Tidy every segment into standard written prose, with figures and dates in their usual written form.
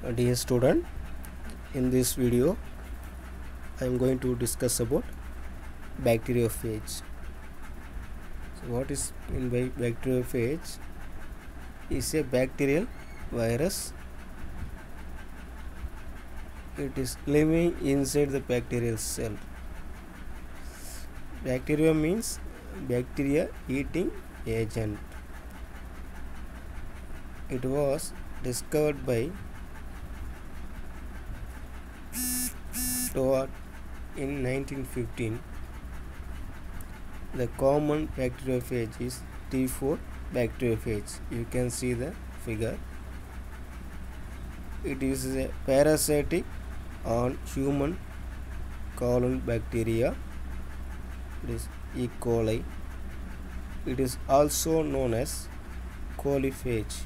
Dear student, in this video I am going to discuss about bacteriophage. So what is in by bacteriophage? Is a bacterial virus. It is living inside the bacterial cell. Bacteria means bacteria eating agent. It was discovered by Todd in 1915. The common bacteriophage is T4 bacteriophage. You can see the figure. It is a parasitic on human colon bacteria. It is E. coli. It is also known as coliphage.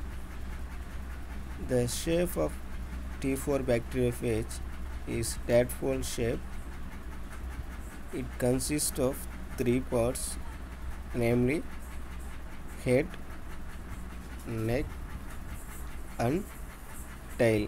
The shape of T4 bacteriophage is tadpole shape. It consists of three parts, namely head, neck and tail.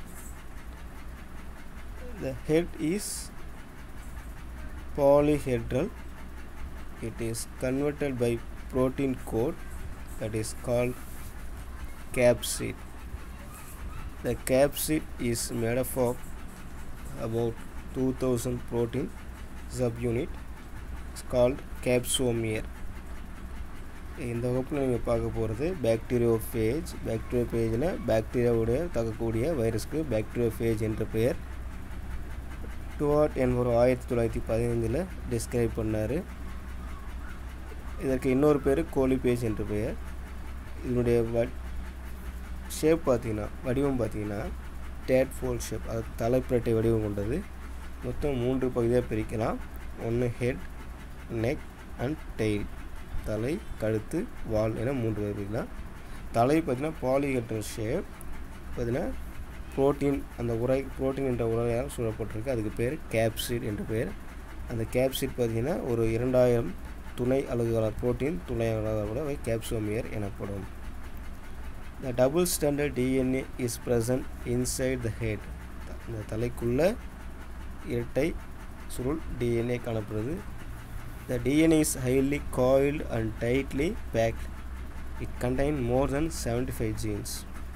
The head is polyhedral. It is converted by protein coat that is called capsid. The capsid is made up of about 2000 protein subunit. It's called capsomere. இந்த வகுப்பில் நீங்கள் பார்க்க போகிறது bacteriophage. பாக்டீரியோஃபேஜில் பாக்டீரியாவுடைய தாக்கக்கூடிய வைரஸ்க்கு bacteriophage என்ற பெயர். Toward என்பவர் 1915 describe பண்ணார். இதற்கு இன்னொரு பேர் கோலிபேஜ் என்ற பெயர். இதனுடைய ஷேப் பார்த்தீங்கன்னா வடிவம் பார்த்தீங்கன்னா டேட்ஃபோல் ஷேப், அது தலைப்பிரட்டை வடிவம் கொண்டது. மொத்தம் 3 பகுதியாக பிரிக்கலாம். ஒன்று ஹெட், நெக் அண்ட் டெயில். தலை, கழுத்து, வால் என 3 வகை பிரிக்கலாம். தலை பார்த்தீங்கன்னா பாலிஹெட்ரல் ஷேப். பார்த்தீங்கன்னா புரோட்டீன், அந்த புரோட்டீன் என்ற உரையால் சூழப்பட்டிருக்கு. அதுக்கு பேர் கேப்சிட் என்ற பெயர். அந்த கேப்சிட் பார்த்தீங்கன்னா ஒரு 2000 துணை அலகுகளால் புரோட்டீன் துணை அலகுகளோட கேப்சோமியர் எனப்படும். The double stranded DNA is present inside the head. இந்த தலைக்குள்ள இரட்டை சுருள் DNA காணப்படுது. The DNA is highly coiled and tightly packed. It contains more than 75 genes.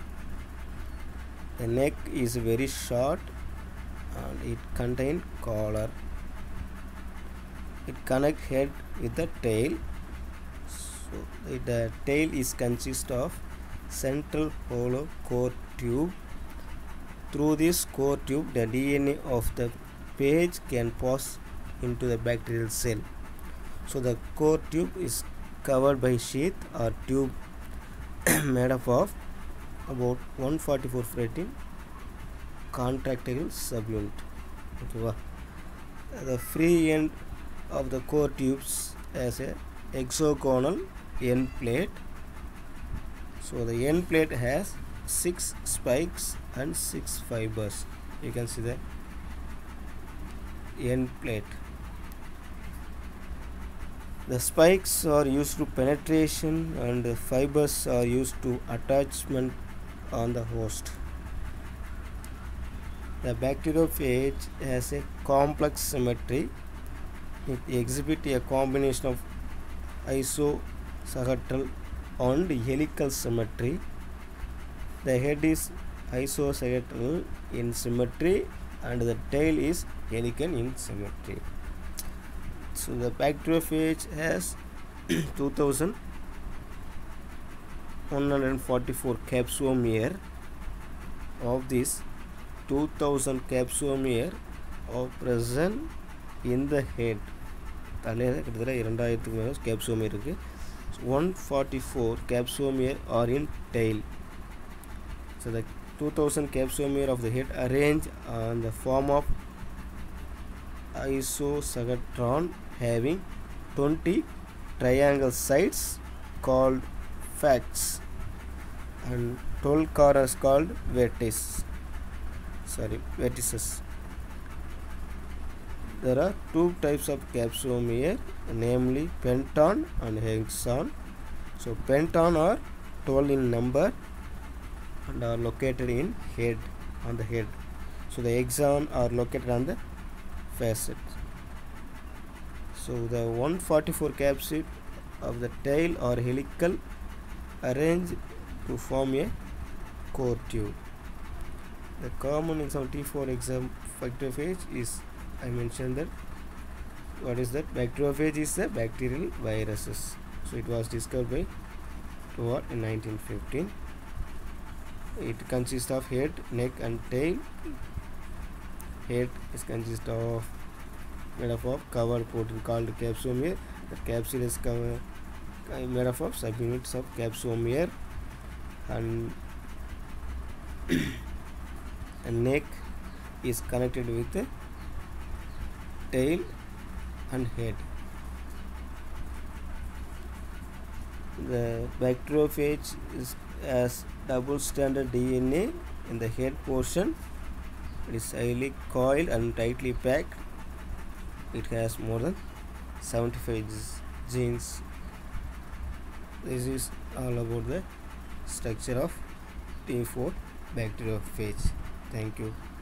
The neck is very short and it contains collar. It connects head with the tail. So the tail is consist of central hollow core tube. Through this core tube, the DNA of the phage can pass into the bacterial cell. So the core tube is covered by sheath or tube made up of about 144 protein contractile subunit. Okay, the free end of the core tubes has a hexagonal end plate. So the end plate has 6 spikes and 6 fibers. You can see the end plate. The spikes are used to penetration and the fibers are used to attachment on the host. The bacteriophage has a complex symmetry. It exhibits a combination of isosahedral and helical symmetry. The head is isosahedral in symmetry and the tail is helical in symmetry. So the bacteriophage has 2144 capsomere. Of this, 2000 capsomere are present in the head. தலையில் கிட்டத்தட்ட 2000க்கு மேலே capsomere இருக்குது. 144 capsomere are in tail. So the 2000 capsomere of the head arranged on the form of isosahedron having 20 triangle sides called facts and 12 corners called vertices. There are 2 types of capsomere, namely penton and hexon. So penton are 12 in number and are located in head, on the head. So the axon are located on the facet. So the 144 capsule of the tail are helical, arranged to form a core tube. The common example for exam bacteriophage is, I mentioned that. What is that? Bacteriophage is the bacterial viruses. So it was discovered by Tovar in 1915. It consists of head, neck and tail. Head is consist of made up of covered protein called capsomere. The capsule is made up of subunits of capsomere, and neck is connected with the tail and head. The bacteriophage has double stranded DNA in the head portion. It is highly coiled and tightly packed. It has more than 75 genes. This is all about the structure of T4 bacteriophage. Thank you.